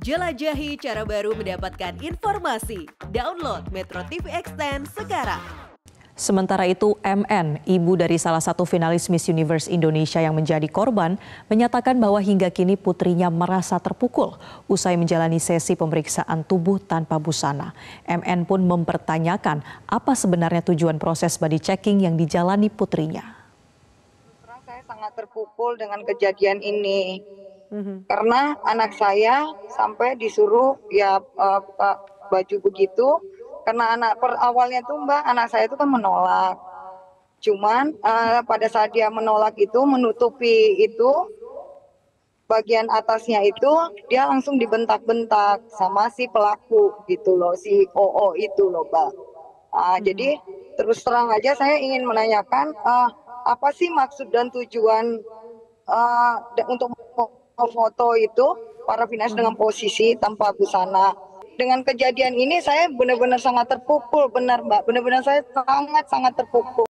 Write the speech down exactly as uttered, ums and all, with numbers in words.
Jelajahi cara baru mendapatkan informasi. Download Metro T V Extend sekarang. Sementara itu, M N, ibu dari salah satu finalis Miss Universe Indonesia yang menjadi korban, menyatakan bahwa hingga kini putrinya merasa terpukul usai menjalani sesi pemeriksaan tubuh tanpa busana. M N pun mempertanyakan apa sebenarnya tujuan proses body checking yang dijalani putrinya. Saya sangat terpukul dengan kejadian ini, mm-hmm. karena anak saya sampai disuruh ya uh, baju begitu. Karena anak per awalnya tuh Mbak, anak saya itu kan menolak. Cuman uh, pada saat dia menolak itu, menutupi itu, bagian atasnya itu, dia langsung dibentak-bentak sama si pelaku gitu loh, si O O itu loh Mbak. Uh, hmm. Jadi terus terang aja saya ingin menanyakan, uh, apa sih maksud dan tujuan uh, untuk foto itu, para finalis hmm. dengan posisi tanpa busana. Dengan kejadian ini saya benar-benar sangat terpukul, benar Mbak, benar-benar saya sangat-sangat terpukul.